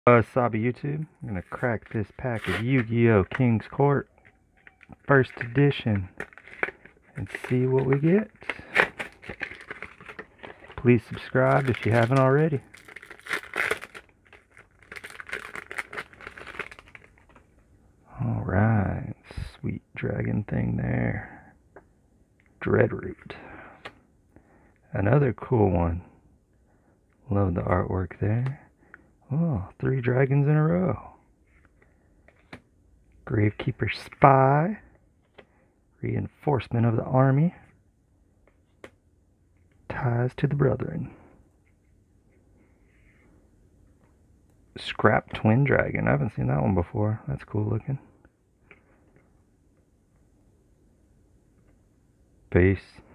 Sabi YouTube, I'm gonna crack this pack of Yu-Gi-Oh! King's Court first edition and see what we get. Please subscribe if you haven't already. Alright, sweet dragon thing there. Dreadroot. Another cool one. Love the artwork there. Oh, 3 dragons in a row. Gravekeeper Spy. Reinforcement of the army. Ties to the brethren. Scrap Twin Dragon. I haven't seen that one before. That's cool looking. Peace.